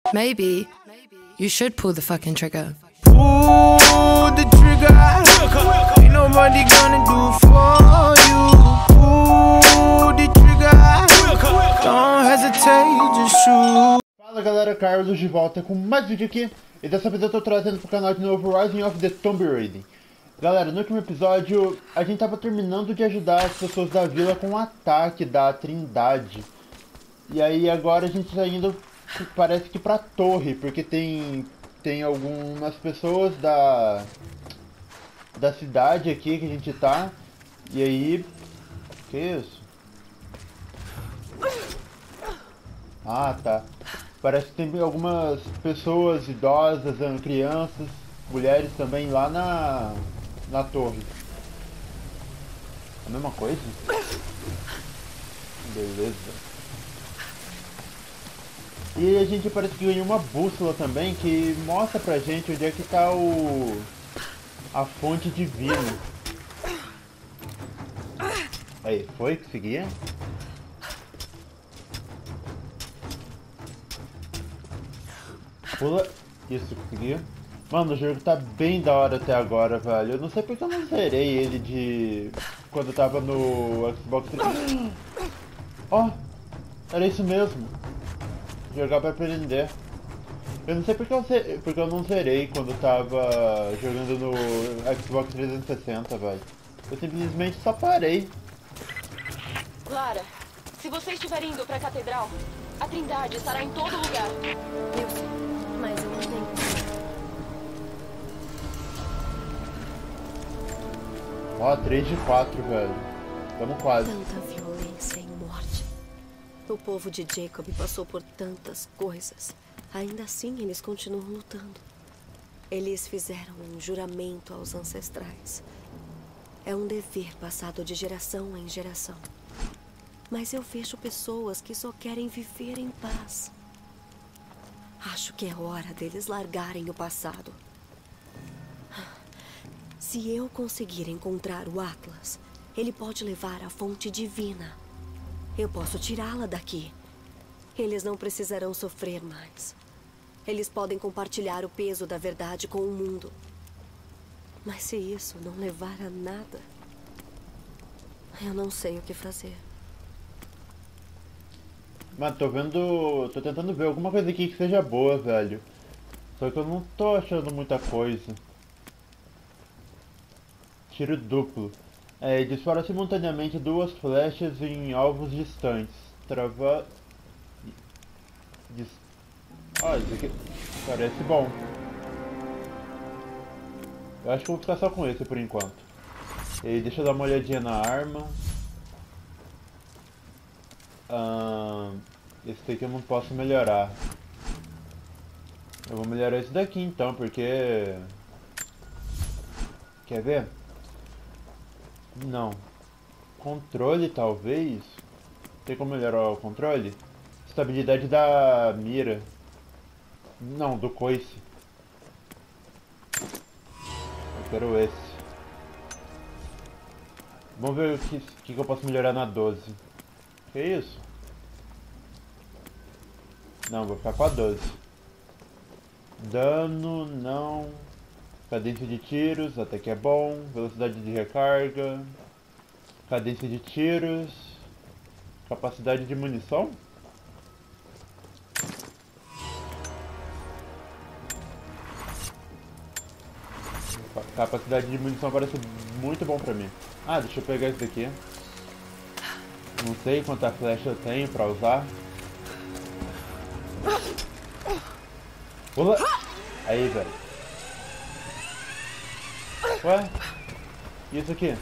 Maybe you should pull the fucking trigger. Pull the trigger. Ain't nobody gonna do for you. Pull the trigger. Don't hesitate, just shoot. Fala galera, Carlos de volta com mais vídeo aqui. E dessa vez eu tô trazendo pro canal de novo Rising of the Tomb Raider. Galera, no último episódio a gente tava terminando de ajudar as pessoas da vila com o ataque da Trindade. E aí agora a gente tá indo, parece que pra torre, porque tem algumas pessoas da cidade aqui que a gente tá. E aí... que isso? Ah, tá. Parece que tem algumas pessoas idosas, crianças, mulheres também lá na torre. A mesma coisa? Beleza. E a gente parece que ganhou uma bússola também que mostra pra gente onde é que tá a fonte divina. Aí, foi? Conseguia? Pula. Isso, conseguiu. Mano, o jogo tá bem da hora até agora, velho. Eu não sei porque eu não zerei ele de... quando eu tava no Xbox 360. Ó, era isso mesmo. Jogar pra aprender. Eu não sei porque eu não zerei quando eu tava jogando no Xbox 360, velho. Eu simplesmente só parei. Lara, se você estiver indo pra catedral, a Trindade estará em todo lugar. Eu sei, mas eu não tenho. Ó, 3 de 4, velho. Tamo quase. Tanta violência e morte. O povo de Jacob passou por tantas coisas. Ainda assim, eles continuam lutando. Eles fizeram um juramento aos ancestrais. É um dever passado de geração em geração. Mas eu vejo pessoas que só querem viver em paz. Acho que é hora deles largarem o passado. Se eu conseguir encontrar o Atlas, ele pode levar a fonte divina. Eu posso tirá-la daqui. Eles não precisarão sofrer mais. Eles podem compartilhar o peso da verdade com o mundo. Mas se isso não levar a nada, eu não sei o que fazer. Mano, tô tentando ver alguma coisa aqui que seja boa, velho. Só que eu não tô achando muita coisa. Tiro duplo. Dispara simultaneamente 2 flechas em alvos distantes. Trava... isso aqui parece bom. Eu acho que eu vou ficar só com esse por enquanto. E aí, deixa eu dar uma olhadinha na arma. Esse daqui eu não posso melhorar. Eu vou melhorar esse daqui então, porque... quer ver? Não. Controle, talvez? Tem como melhorar o controle? Estabilidade da mira. Não, do coice. Eu quero esse. Vamos ver o que eu posso melhorar na 12. Que isso? Não, vou ficar com a 12. Dano, não. Cadência de tiros, até que é bom. Velocidade de recarga. Cadência de tiros. Capacidade de munição. Capacidade de munição parece muito bom pra mim. Ah, deixa eu pegar esse daqui. Não sei quanta flecha eu tenho pra usar. Pula! Aí, velho. Ué? E isso aqui?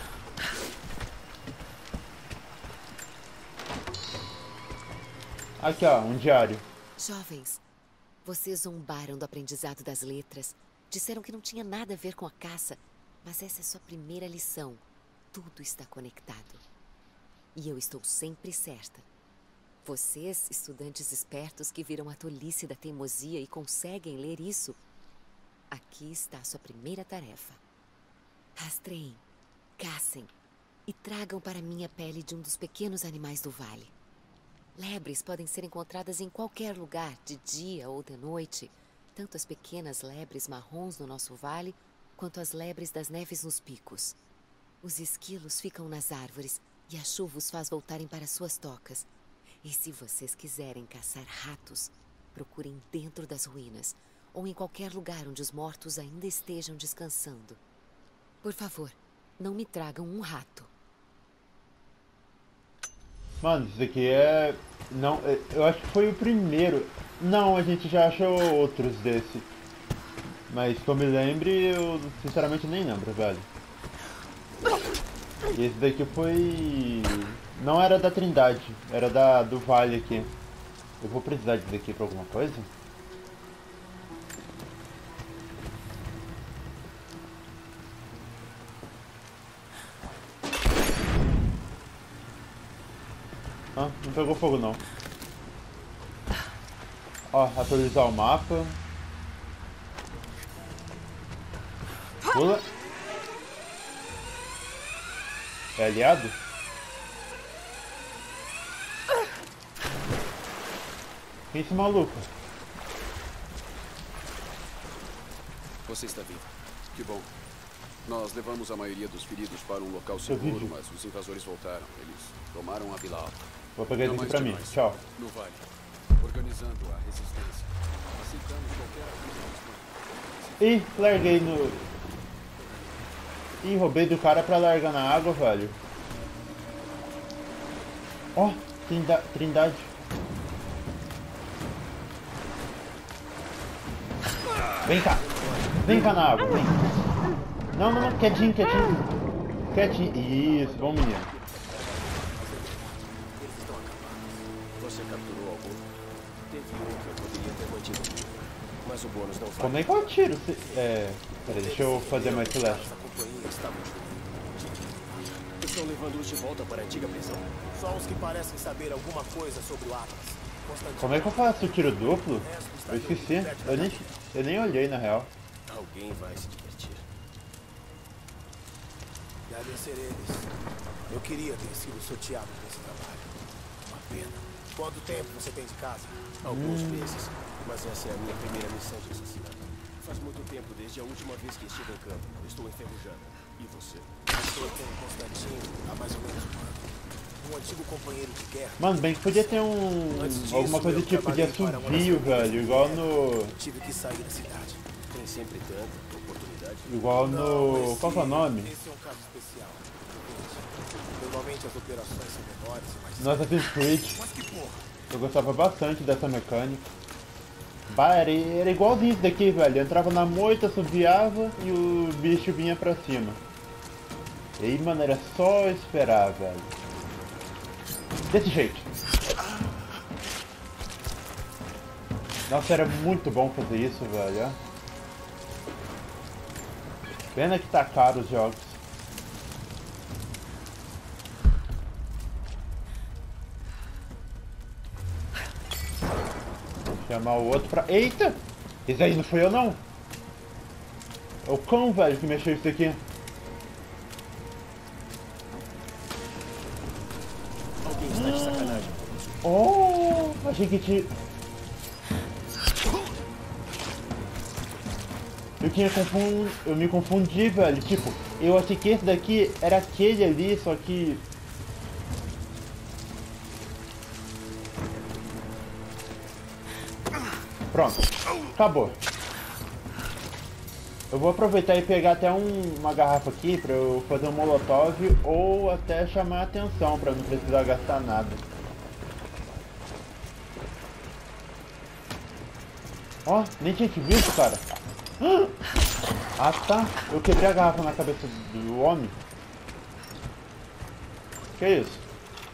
Aqui, ó, um diário. Jovens, vocês zombaram do aprendizado das letras. Disseram que não tinha nada a ver com a caça. Mas essa é sua primeira lição. Tudo está conectado. E eu estou sempre certa. Vocês, estudantes espertos que viram a tolice da teimosia e conseguem ler isso, aqui está a sua primeira tarefa. Rastreiem, caçem e tragam para mim a pele de um dos pequenos animais do vale. Lebres podem ser encontradas em qualquer lugar, de dia ou de noite. Tanto as pequenas lebres marrons no nosso vale, quanto as lebres das neves nos picos. Os esquilos ficam nas árvores e a chuva os faz voltarem para suas tocas. E se vocês quiserem caçar ratos, procurem dentro das ruínas ou em qualquer lugar onde os mortos ainda estejam descansando. Por favor, não me tragam um rato. Mano, isso aqui é... Não, eu acho que foi o primeiro. Não, a gente já achou outros desse. Mas que eu me lembre, eu sinceramente nem lembro, velho. E esse daqui foi... Não era da Trindade, era do Vale aqui. Eu vou precisar disso aqui pra alguma coisa? Ah, não pegou fogo não. Ó, atualizar o mapa. Pula. É aliado? Quem é esse maluco? Você está vivo. Que bom. Nós levamos a maioria dos feridos para um local seguro, mas os invasores voltaram. Eles tomaram a Vila Alta. Vou pegar isso aqui pra mim. Tchau. No vale. Organizando a resistência. Aceitamos qualquer ajuda. Ih, larguei no... Ih, roubei do cara pra largar na água, velho. Ó, Trindade. Vem cá. Vem cá na água, vem. Não, não, não, quietinho. Isso, bom menino. Eles estão acabados. Você capturou algum? Teve um que eu poderia ter mantido. Mas o bônus não faz. Como é que eu tiro? Peraí, deixa eu fazer mais flash. Essa companhia está muito... Estão levando-os de volta para a antiga prisão. Só os que parecem saber alguma coisa sobre o Atlas. Como é que eu faço o tiro duplo? Eu esqueci. Eu nem olhei na real. Alguém vai se divertir. Devem ser eles. Eu queria ter sido sorteado nesse trabalho. Uma pena. Quanto tempo você tem de casa? Alguns meses. Mas essa é a minha primeira missão de assassinato. Faz muito tempo desde a última vez que estive em campo. Estou enferrujando. E você? Estou com Constantino há mais ou menos um ano. Um antigo companheiro de guerra. Mano, bem que podia ter alguma coisa tipo de assovio, velho. Igual no... Tive que sair da cidade. Tem sempre tanta oportunidade. Igual no... Qual que é o nome? Esse é um caso especial. Normalmente as operações são menores e mais... Nossa, Assassin's Creed. Mas que porra! Eu gostava bastante dessa mecânica. Bah, era igualzinho isso daqui, velho. Eu entrava na moita, assoviava e o bicho vinha pra cima. E aí, mano, era só esperar, velho. Desse jeito. Nossa, era muito bom fazer isso, velho. Pena que tá caro os jogos. Vou chamar o outro pra... Eita! Esse aí não fui eu, não. É o cão, velho, que mexeu isso aqui. Alguém está de sacanagem. Oh, achei que tinha... Eu me confundi, velho. Tipo, eu achei que esse daqui era aquele ali, só que... Pronto, acabou. Eu vou aproveitar e pegar até uma garrafa aqui pra eu fazer um molotov ou até chamar a atenção pra não precisar gastar nada. Ó, nem tinha te visto, cara. Ah, tá. Eu quebrei a garrafa na cabeça do homem. Que é isso?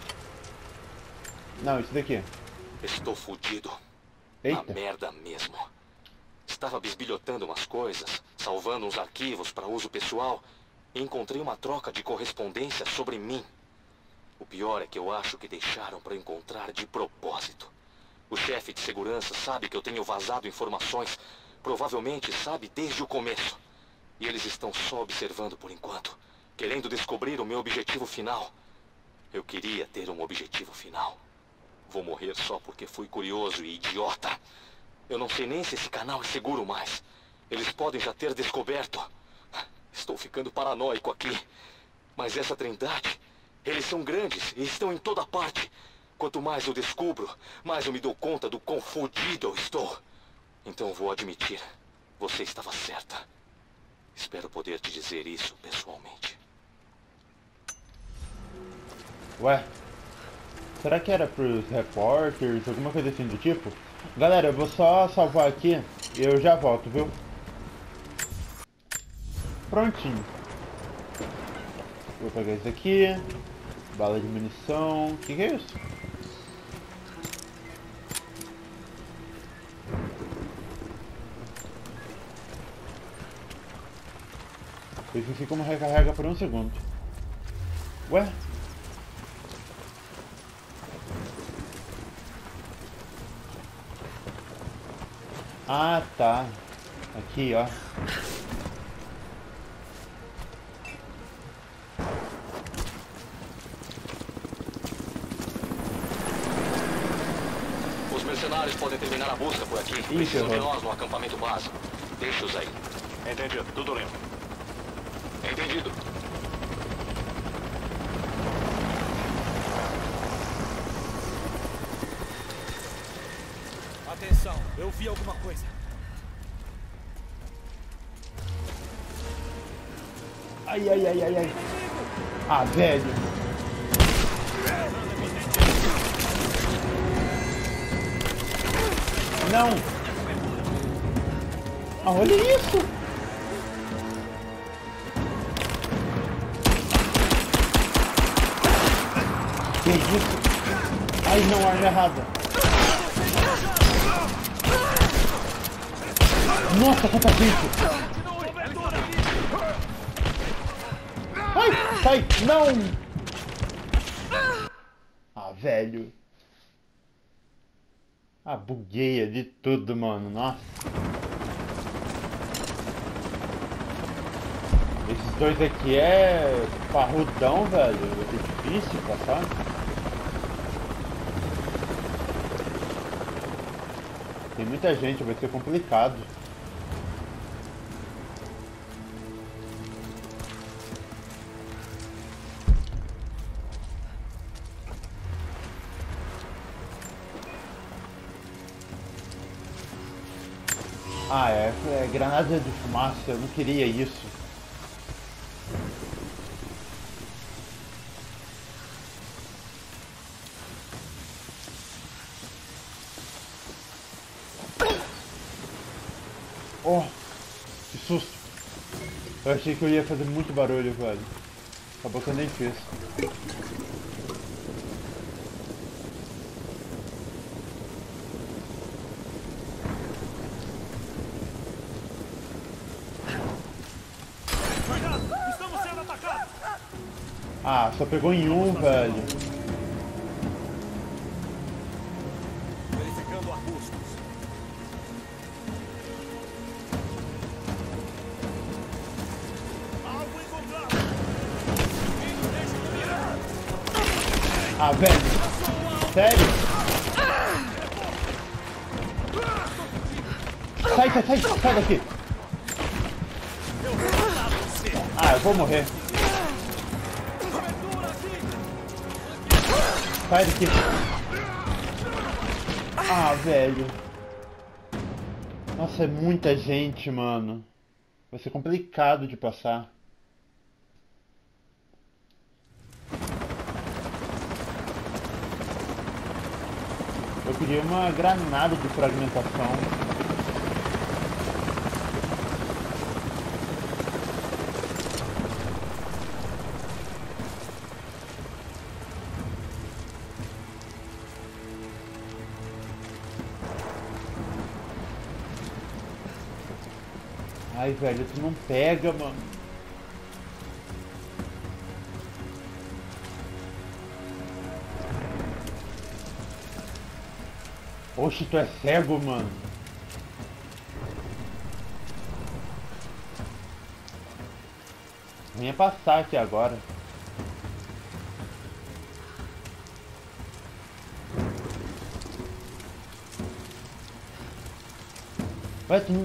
Não, isso daqui. Estou fudido. Eita. Na merda mesmo. Estava bisbilhotando umas coisas, salvando uns arquivos para uso pessoal, e encontrei uma troca de correspondência sobre mim. O pior é que eu acho que deixaram para encontrar de propósito. O chefe de segurança sabe que eu tenho vazado informações, provavelmente sabe desde o começo. E eles estão só observando por enquanto, querendo descobrir o meu objetivo final. Eu queria ter um objetivo final. Vou morrer só porque fui curioso e idiota. Eu não sei nem se esse canal é seguro mais. Eles podem já ter descoberto. Estou ficando paranoico aqui. Mas essa Trindade, eles são grandes e estão em toda parte. Quanto mais eu descubro, mais eu me dou conta do quão fodido eu estou. Então vou admitir, você estava certa. Espero poder te dizer isso pessoalmente. Ué? Será que era pros repórteres, alguma coisa assim do tipo? Galera, eu vou só salvar aqui e eu já volto, viu? Prontinho. Vou pegar isso aqui. Bala de munição. O que é isso? Eu esqueci como recarrega por um segundo. Ué? Ah, tá. Aqui, ó. Os mercenários podem terminar a busca por aqui. Precisam de nós no acampamento básico. Deixa-os aí. Entendido. Tudo limpo. Entendido. Atenção, eu vi alguma coisa. Ai, ai, ai, ai, ai. Ah, velho. Não. Ah, olha isso. Que isso? Ai, não, arma errada. Nossa, quanta gente! Ai, sai! Não! Ah, velho. Ah, bugueia de tudo, mano. Nossa. Esses dois aqui é parrudão, velho. É difícil passar. Tem muita gente, vai ser complicado. Ah, é granada de fumaça, eu não queria isso. Oh, que susto. Eu achei que eu ia fazer muito barulho, velho. Acabou que eu nem fiz. Estamos sendo atacados! Ah, só pegou em um, velho. Verificando arbustos. Algo encontrado! Ah, velho. Sério? Sai daqui. Ah, eu vou morrer. Sai daqui. Ah, velho. Nossa, é muita gente, mano. Vai ser complicado de passar. Eu queria uma granada de fragmentação. Ai, velho, tu não pega, mano. Oxe, tu é cego, mano. Venha passar aqui agora. Vai, tu não...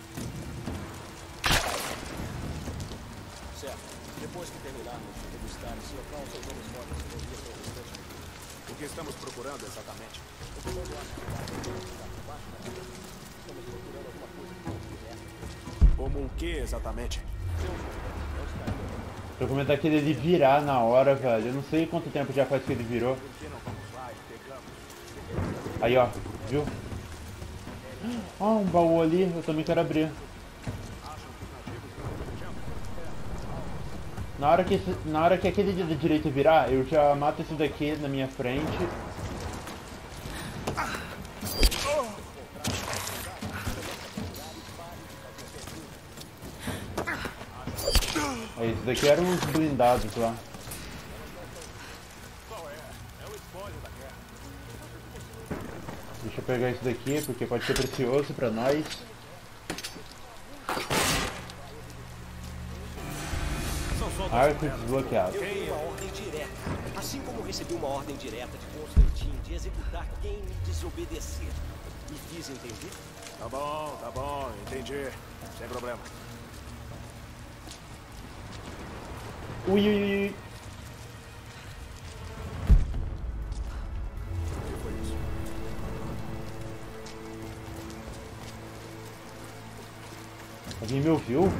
Certo. Depois que terminarmos de revistar esse local, soltamos fotos e envia para o restante. O que estamos procurando exatamente? O comando acha que vai por baixo da cabeça. Estamos procurando alguma coisa direta. Como o que exatamente? Tô comentando aquele ele virar na hora, velho. Eu não sei quanto tempo já faz que ele virou. Aí, ó. Viu? Ó, um baú ali. Eu também quero abrir. Na hora que aquele da direita virar, eu já mato esse daqui na minha frente. Esse daqui eram uns blindados lá. Deixa eu pegar esse daqui, porque pode ser precioso pra nós. Arco desbloqueado. Eu dei uma ordem direta, assim como recebi uma ordem direta de Constantine de executar quem me desobedecer. Me fiz entender? Tá bom, entendi. Sem problema. Ui, ui, ui. O que foi isso? Alguém me ouviu?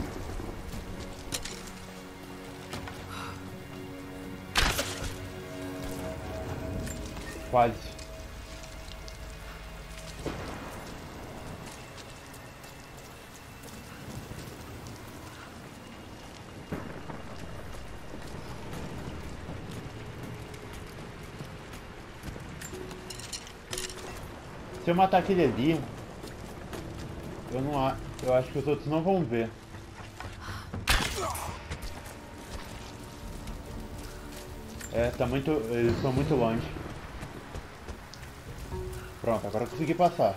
Quase. Se eu matar aquele ali, eu acho que os outros não vão ver. É, eles estão muito longe. Pronto, agora eu consegui passar.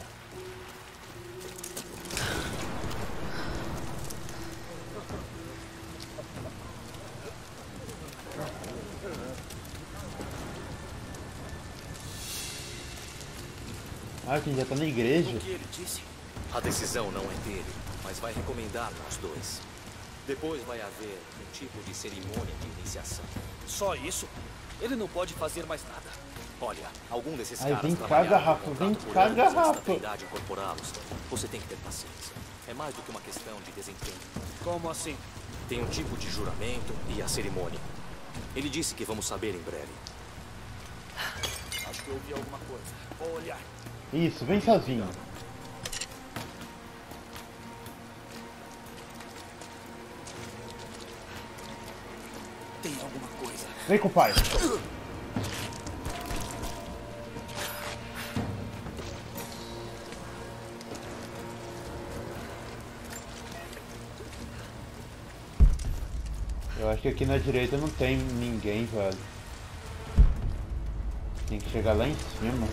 Ah, quem já tá na igreja. O que ele disse? A decisão não é dele, mas vai recomendar nós dois. Depois vai haver um tipo de cerimônia de iniciação. Só isso? Ele não pode fazer mais nada. Olha, algum desses Ai, caras vem cá, trabalharam garrafa, em vem contato por cá, anos antes da garrafa. Trindade incorporá-los. Você tem que ter paciência. É mais do que uma questão de desempenho. Como assim? Tem um tipo de juramento e a cerimônia. Ele disse que vamos saber em breve. Acho que eu ouvi alguma coisa. Vou olhar. Isso, vem sozinho. Tem alguma coisa. Vem com o pai. Eu acho que aqui na direita não tem ninguém, velho. Tem que chegar lá em cima.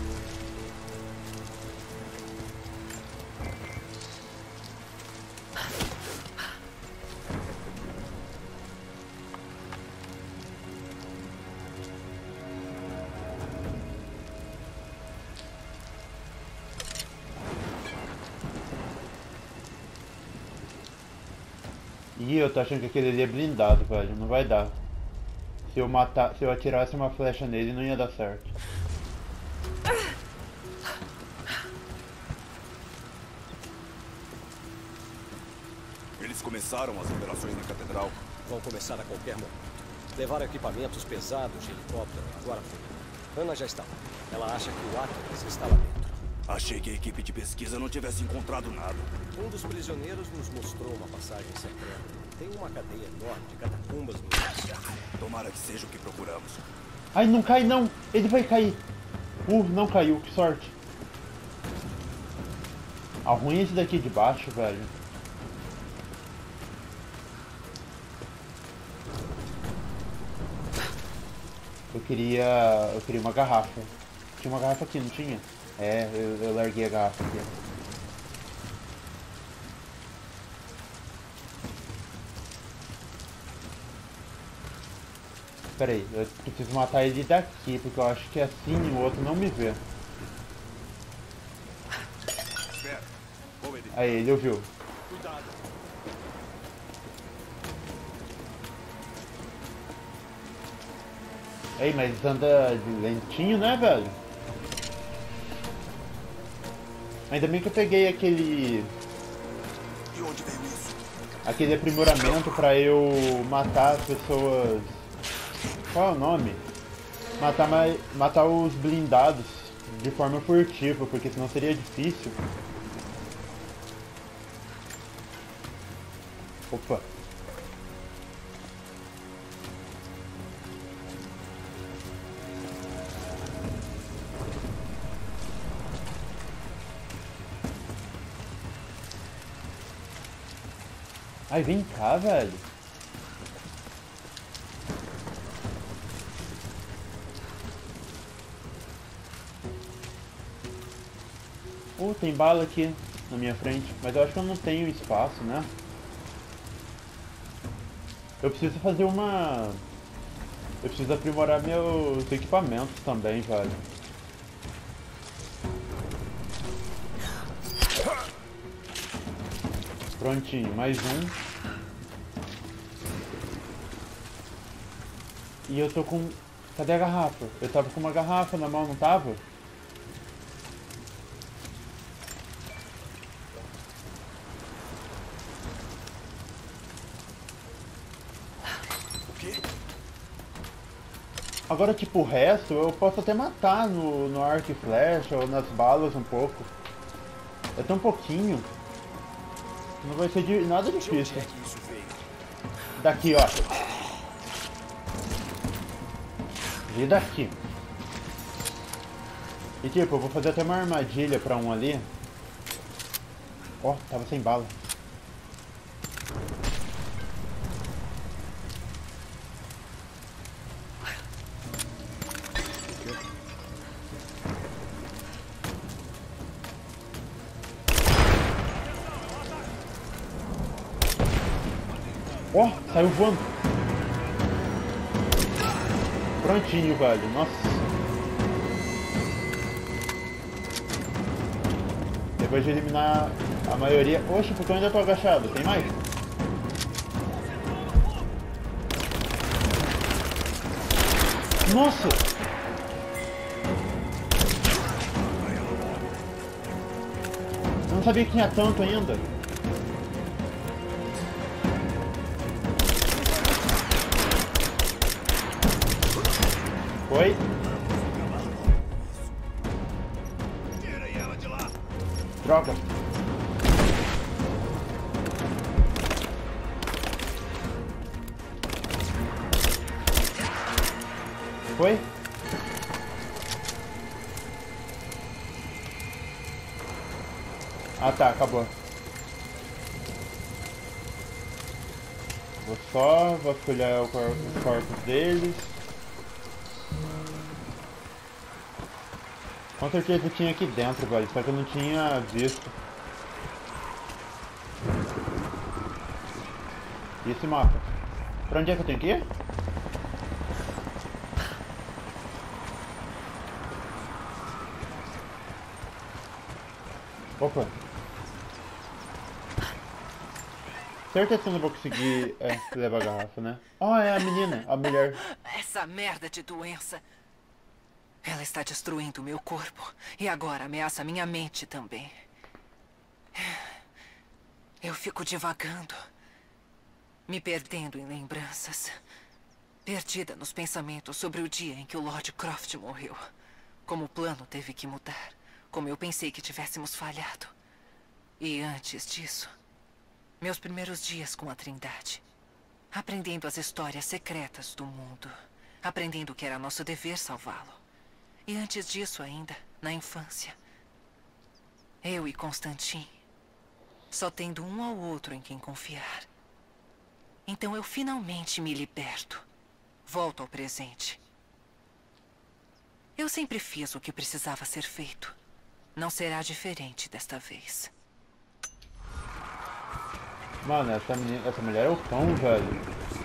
Ih, eu tô achando que aquele ali é blindado, velho. Não vai dar. Se eu atirasse uma flecha nele, não ia dar certo. Eles começaram as operações na catedral. Vão começar a qualquer momento. Levaram equipamentos pesados de helicóptero agora foi. Ana já está lá. Ela acha que o Atlas está lá dentro. Achei que a equipe de pesquisa não tivesse encontrado nada. Um dos prisioneiros nos mostrou uma passagem secreta. Tem uma cadeia enorme de catacumbas no... Tomara que seja o que procuramos. Ai, não cai não! Ele vai cair! Não caiu, que sorte! A ruim é esse daqui de baixo, velho. Eu queria uma garrafa. Tinha uma garrafa aqui, não tinha? É, eu larguei a garrafa aqui. Pera aí, eu preciso matar ele daqui, porque eu acho que assim o outro não me vê. Espera, vou verificar. Aí, ele ouviu. Cuidado. Ei, mas anda lentinho, né, velho? Ainda bem que eu peguei aquele... De onde veio isso? Aquele aprimoramento pra eu matar as pessoas... Qual é o nome? Matar os blindados de forma furtiva, porque senão seria difícil. Opa. Ai, vem cá, velho. Tem bala aqui na minha frente, mas eu acho que eu não tenho espaço, né? Eu preciso fazer uma... Eu preciso aprimorar meus equipamentos também, velho. Prontinho, mais um. E eu tô com... Cadê a garrafa? Eu tava com uma garrafa na mão, não tava? Agora, tipo, o resto eu posso até matar no arco e flecha ou nas balas um pouco. É tão pouquinho. Não vai ser nada difícil. Daqui, ó. E daqui. E tipo, eu vou fazer até uma armadilha pra um ali. Ó, tava sem bala. Ó, saiu voando. Prontinho, velho. Nossa. Depois de eliminar a maioria... Oxe, porque eu ainda tô agachado. Tem mais? Nossa! Eu não sabia que tinha tanto ainda. Oi? Tirem ela de lá. Droga. Foi? Ah tá, acabou. Vou vasculhar os corpos deles. Com certeza tinha aqui dentro, velho, só que eu não tinha visto. E esse mapa? Pra onde é que eu tenho que ir? Opa. Certeza que eu não vou conseguir levar a garrafa, né? Oh, é a menina, a mulher. Essa merda de doença. Ela está destruindo meu corpo. E agora ameaça minha mente também. Eu fico divagando. Me perdendo em lembranças. Perdida nos pensamentos sobre o dia em que o Lord Croft morreu. Como o plano teve que mudar. Como eu pensei que tivéssemos falhado. E antes disso, meus primeiros dias com a Trindade. Aprendendo as histórias secretas do mundo. Aprendendo que era nosso dever salvá-lo. E antes disso ainda, na infância. Eu e Constantin. Só tendo um ao outro em quem confiar. Então eu finalmente me liberto. Volto ao presente. Eu sempre fiz o que precisava ser feito. Não será diferente desta vez. Mano, essa mulher é o pão, velho.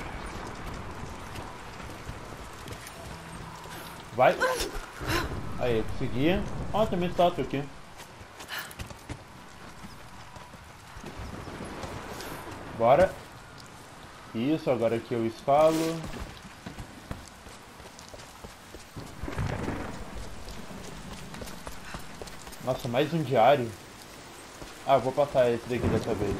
Vai. Aí, consegui. Ó, tem uma estátua aqui. Bora. Isso, agora aqui eu escalo. Nossa, mais um diário? Ah, vou passar esse daqui dessa vez.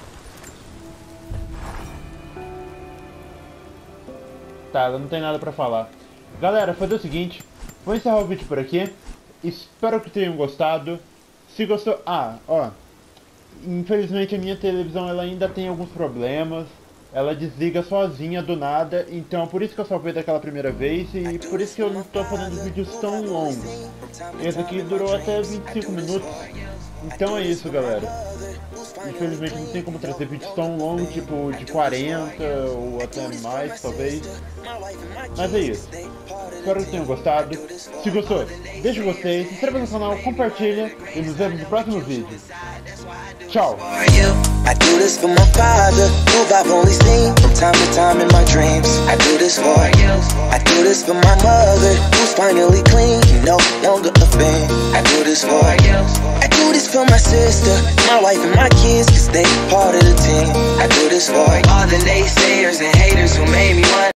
Tá, ela não tem nada pra falar. Galera, fazer o seguinte. Vou encerrar o vídeo por aqui. Espero que tenham gostado. Se gostou... infelizmente a minha televisão ela ainda tem alguns problemas. Ela desliga sozinha do nada. Então por isso que eu salvei daquela primeira vez. E por isso que eu não estou fazendo vídeos tão longos. Esse aqui durou até 25 minutos. Então é isso, galera. Infelizmente não tem como trazer vídeos tão longos, tipo de 40 ou até mais, talvez. Mas é isso. Espero que tenham gostado. Se gostou, deixa o gostei, se inscreva no canal, compartilha e nos vemos no próximo vídeo. Tchau! I do this for my father, who I've only seen from time to time in my dreams. I do this for you. I do this for my mother, who's finally clean, no longer a fan. I do this for you. I do this for my sister, my wife and my kids, cause they part of the team. I do this for all the naysayers and haters who made me want